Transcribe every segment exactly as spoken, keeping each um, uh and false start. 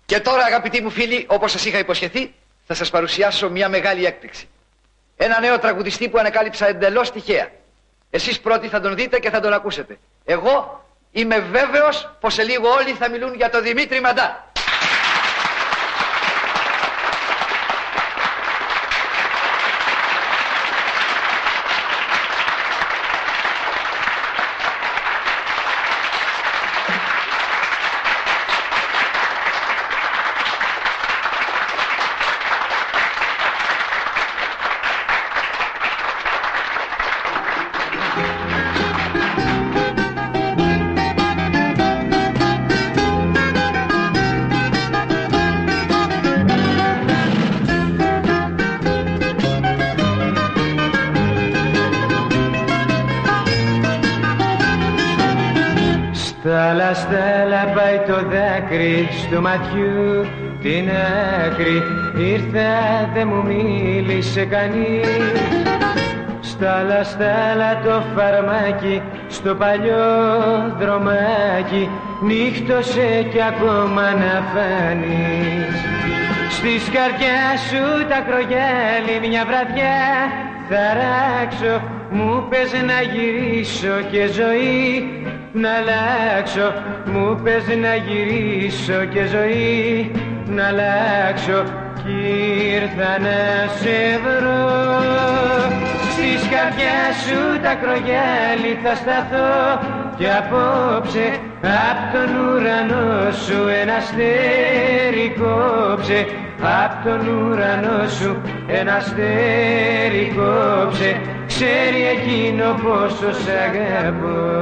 Και τώρα, αγαπητοί μου φίλοι, όπως σας είχα υποσχεθεί, θα σας παρουσιάσω μια μεγάλη έκπληξη. Ένα νέο τραγουδιστή που ανακάλυψα εντελώς τυχαία. Εσείς πρώτοι θα τον δείτε και θα τον ακούσετε. Εγώ είμαι βέβαιος πως σε λίγο όλοι θα μιλούν για τον Δημήτρη Μαντά. Στάλα, στάλα πάει το δάκρυ στο ματιού την άκρη. Ήρθα, δε μου μίλησε κανείς. Στάλα, στάλα το φαρμάκι στο παλιό δρομάκι. Νύχτωσε κι ακόμα να φανείς. Στη σκαριά σου τα κρογιάλι μια βραδιά θα ράξω. Μου πες να γυρίσω και ζωή να αλλάξω. Μου πες να γυρίσω και ζωή να αλλάξω. Κι ήρθα να σε βρω. Στη σκαριά σου τα κρογιάλι θα σταθώ. Κι απόψε απ' τον ουρανό σου ένα αστέρι κόψε. Απ' τον ουρανό σου ένα αστέρι κόψε. Ξέρει εκείνο πόσο σ' αγαπώ.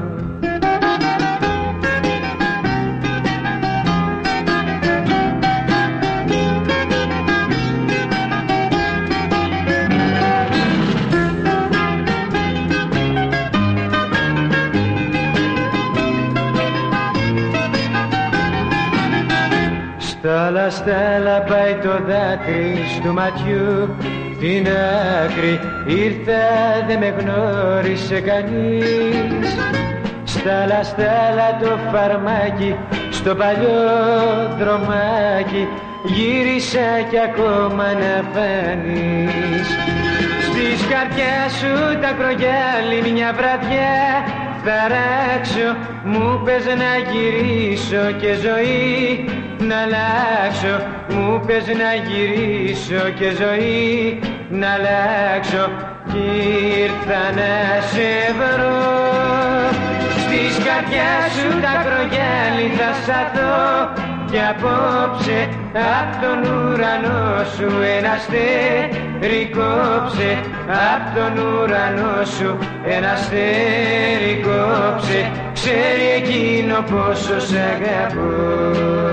Στάλα, στάλα πάει το δάκρυ στο ματιού την άκρη. Ήρθα, δε με γνώρισε κανείς. Στάλα, στάλα το φαρμάκι στο παλιό δρομάκι. Γύρισα κι ακόμα να φανείς. Στη σκαριά σου τα κρογιάλι μια βραδιά θα ράξω. Μου πες να γυρίσω και ζωή να αλλάξω. Μου πες να γυρίσω και ζωή να αλλάξω. Κι ήρθα να σε βρω. Στη σκαριά σου τα κρογιάλι θα σταθώ. Κι απόψε απ' τον ουρανό σου ένα αστέρι κόψε. Απ' τον ουρανό σου ένα αστέρι κόψε. Ξέρει εκείνο πόσο σ' αγαπώ.